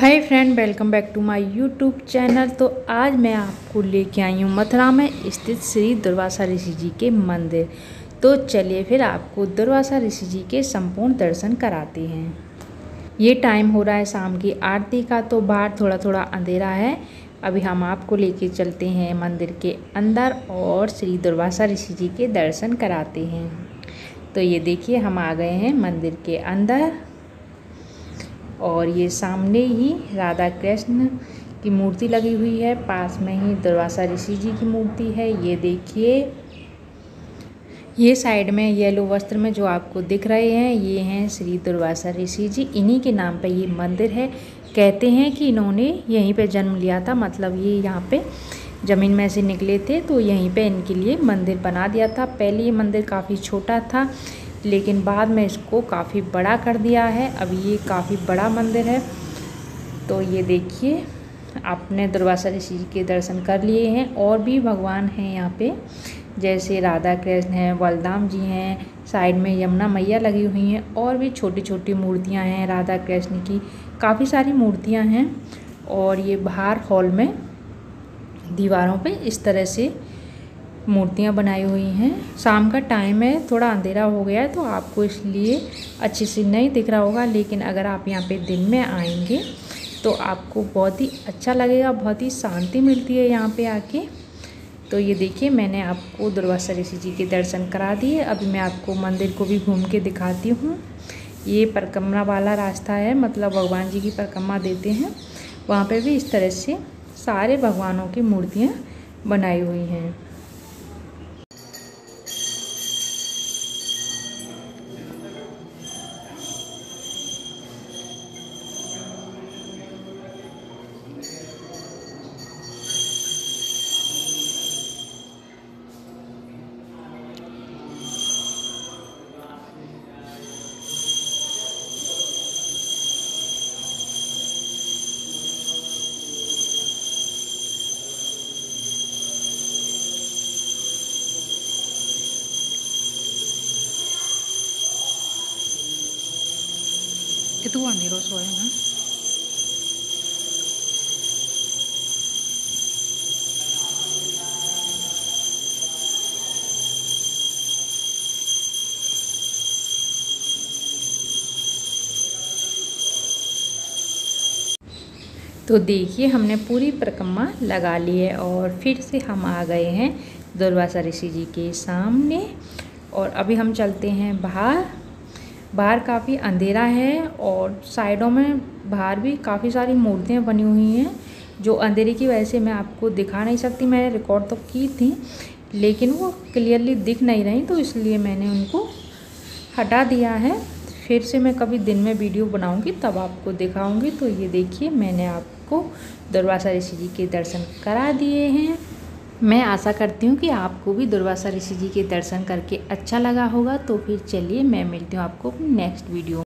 Hi friend, welcome back to my YouTube channel. तो आज मैं आपको लेके आई हूँ मथुरा में स्थित श्री दुर्वासा ऋषि जी के मंदिर। तो चलिए फिर आपको दुर्वासा ऋषि जी के संपूर्ण दर्शन कराते हैं। ये टाइम हो रहा है शाम की आरती का, तो बाहर थोड़ा थोड़ा अंधेरा है। अभी हम आपको लेके चलते हैं मंदिर के अंदर और श्री दुर्वासा ऋषि जी के दर्शन कराते हैं। तो ये देखिए, हम आ गए हैं मंदिर के अंदर और ये सामने ही राधा कृष्ण की मूर्ति लगी हुई है, पास में ही दुर्वासा ऋषि जी की मूर्ति है। ये देखिए, ये साइड में येलो वस्त्र में जो आपको दिख रहे हैं, ये हैं श्री दुर्वासा ऋषि जी। इन्हीं के नाम पे ये मंदिर है। कहते हैं कि इन्होंने यहीं पे जन्म लिया था, मतलब ये यहाँ पे ज़मीन में से निकले थे तो यहीं पे इनके लिए मंदिर बना दिया था। पहले ये मंदिर काफ़ी छोटा था, लेकिन बाद में इसको काफ़ी बड़ा कर दिया है। अभी ये काफ़ी बड़ा मंदिर है। तो ये देखिए, आपने दुर्वासा ऋषि जी के दर्शन कर लिए हैं। और भी भगवान हैं यहाँ पे, जैसे राधा कृष्ण हैं, बलराम जी हैं, साइड में यमुना मैया लगी हुई हैं, और भी छोटी छोटी मूर्तियाँ हैं राधा कृष्ण की, काफ़ी सारी मूर्तियाँ हैं। और ये बाहर हॉल में दीवारों पे इस तरह से मूर्तियाँ बनाई हुई हैं। शाम का टाइम है, थोड़ा अंधेरा हो गया है तो आपको इसलिए अच्छे से नहीं दिख रहा होगा, लेकिन अगर आप यहाँ पे दिन में आएंगे तो आपको बहुत ही अच्छा लगेगा, बहुत ही शांति मिलती है यहाँ पे आके। तो ये देखिए, मैंने आपको दुर्वासा ऋषि जी के दर्शन करा दिए। अभी मैं आपको मंदिर को भी घूम के दिखाती हूँ। ये परिक्रमा वाला रास्ता है, मतलब भगवान जी की परिक्रमा देते हैं। वहाँ पर भी इस तरह से सारे भगवानों की मूर्तियाँ बनाई हुई हैं। Itu nih soalnya. तो देखिए, हमने पूरी परिक्रमा लगा ली है और फिर से हम आ गए हैं दुर्वासा ऋषि जी के सामने। और अभी हम चलते हैं बाहर। बाहर काफ़ी अंधेरा है और साइडों में बाहर भी काफ़ी सारी मूर्तियाँ बनी हुई हैं, जो अंधेरे की वजह से मैं आपको दिखा नहीं सकती। मैंने रिकॉर्ड तो की थी, लेकिन वो क्लियरली दिख नहीं रही, तो इसलिए मैंने उनको हटा दिया है। फिर से मैं कभी दिन में वीडियो बनाऊंगी तब आपको दिखाऊंगी। तो ये देखिए, मैंने आपको दुर्वासा ऋषि जी के दर्शन करा दिए हैं। मैं आशा करती हूँ कि आपको भी दुर्वासा ऋषि जी के दर्शन करके अच्छा लगा होगा। तो फिर चलिए, मैं मिलती हूँ आपको नेक्स्ट वीडियो।